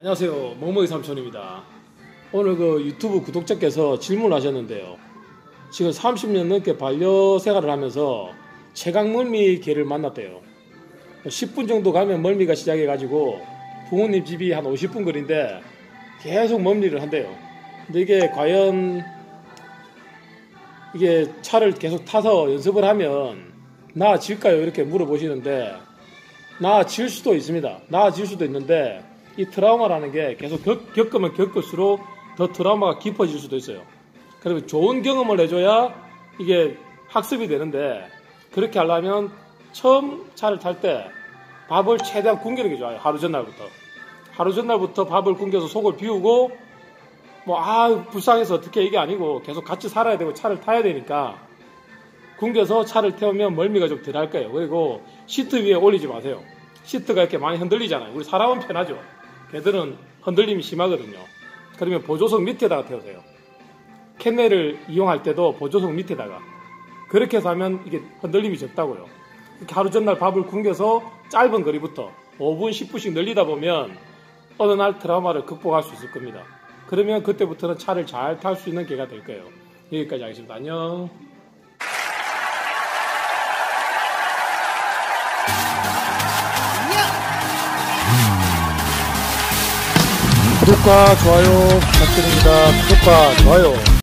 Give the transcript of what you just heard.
안녕하세요, 멍멍이 삼촌입니다. 오늘 유튜브 구독자께서 질문하셨는데요. 지금 30년 넘게 반려생활을 하면서 채광멀미 개를 만났대요. 10분 정도 가면 멀미가 시작해가지고 부모님 집이 한 50분 거리인데 계속 멀미를 한대요. 근데 이게 과연 이게 차를 계속 타서 연습을 하면 나아질까요? 이렇게 물어보시는데 나아질 수도 있습니다. 나아질 수도 있는데 이 트라우마라는 게 계속 겪으면 겪을수록 더 트라우마가 깊어질 수도 있어요. 그리고 좋은 경험을 해줘야 이게 학습이 되는데, 그렇게 하려면 처음 차를 탈 때 밥을 최대한 굶기는 게 좋아요. 하루 전날부터 밥을 굶겨서 속을 비우고 불쌍해서 어떻게, 이게 아니고 계속 같이 살아야 되고 차를 타야 되니까 굶겨서 차를 태우면 멀미가 좀 덜 할 거예요. 그리고 시트 위에 올리지 마세요. 시트가 이렇게 많이 흔들리잖아요. 우리 사람은 편하죠. 걔들은 흔들림이 심하거든요. 그러면 보조석 밑에다가 태우세요. 캔넬을 이용할 때도 보조석 밑에다가. 그렇게 해서 하면 이게 흔들림이 적다고요. 이렇게 하루 전날 밥을 굶겨서 짧은 거리부터 5분, 10분씩 늘리다 보면 어느 날 트라우마를 극복할 수 있을 겁니다. 그러면 그때부터는 차를 잘 탈 수 있는 개가 될 거예요. 여기까지 하겠습니다. 안녕. 구독과 좋아요 부탁드립니다. 구독과 좋아요.